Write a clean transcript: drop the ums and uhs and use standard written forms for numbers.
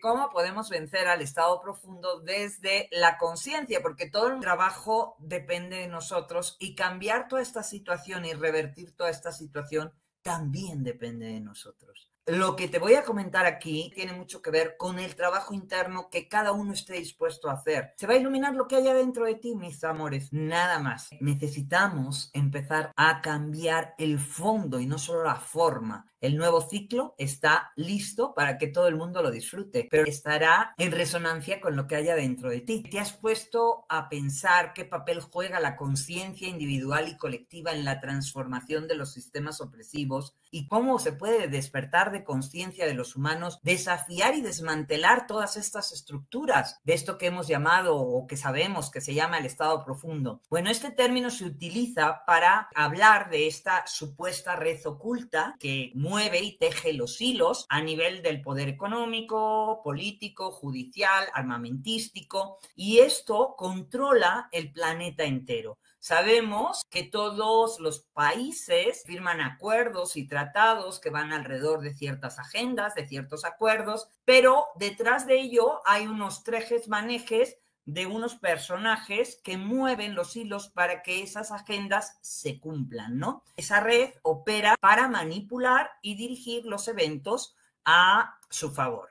cómo podemos vencer al estado profundo desde la conciencia, porque todo el trabajo depende de nosotros y cambiar toda esta situación y revertir toda esta situación también depende de nosotros. Lo que te voy a comentar aquí tiene mucho que ver con el trabajo interno que cada uno esté dispuesto a hacer. Se va a iluminar lo que haya dentro de ti, mis amores, nada más. Necesitamos empezar a cambiar el fondo y no solo la forma. El nuevo ciclo está listo para que todo el mundo lo disfrute, pero estará en resonancia con lo que haya dentro de ti. ¿Te has puesto a pensar qué papel juega la conciencia individual y colectiva en la transformación de los sistemas opresivos y cómo se puede despertar de conciencia de los humanos, desafiar y desmantelar todas estas estructuras de esto que hemos llamado o que sabemos que se llama el estado profundo? Bueno, este término se utiliza para hablar de esta supuesta red oculta que mueve y teje los hilos a nivel del poder económico, político, judicial, armamentístico, y esto controla el planeta entero. Sabemos que todos los países firman acuerdos y tratados que van alrededor de ciertas agendas, de ciertos acuerdos, pero detrás de ello hay unos tejes-manejes de unos personajes que mueven los hilos para que esas agendas se cumplan, ¿no? Esa red opera para manipular y dirigir los eventos a su favor.